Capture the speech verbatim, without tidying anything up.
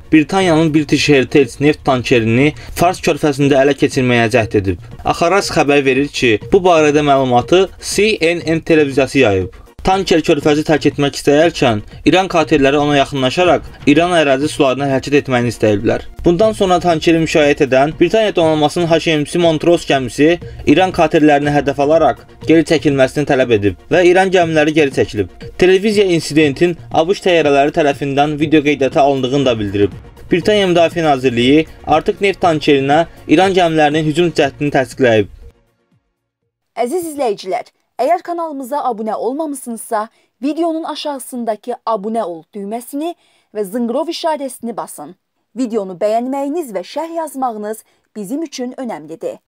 Britaniyanın British Heritage neft tankerini Fars körfəzində ələ keçirməyə cəhd edib. Axaras xəbər verir ki, bu barədə məlumatı C N N televiziyası yayıb. Tanker körfəzi tərk etmək istəyərkən İran katerləri ona yaxınlaşaraq İran ərazi sularına hərəkət etməyini istəyiblər. Bundan sonra tankeri müşayiət edən Britaniya donanmasının H M C Montrose gəmisi İran katerlərini hədəf alaraq geri çəkilməsini tələb edib və İran gəmiləri geri çəkilib. Televiziya insidentin ABŞ təyyarələri tərəfindən video qeydiyyata alındığını da bildirib. Britaniya Müdafiə Nazirliyi artıq neft tankerinə İran gəmilərinin hücum cəhdini təsdiqləyib. Əziz izləyicilər, əgər kanalımıza abunə olmamışsınızsa, videonun aşağısındakı abunə ol düyməsini və zınqrov işarəsini basın. Videonu bəyənməyiniz və şərh yazmağınız bizim üçün önəmlidir.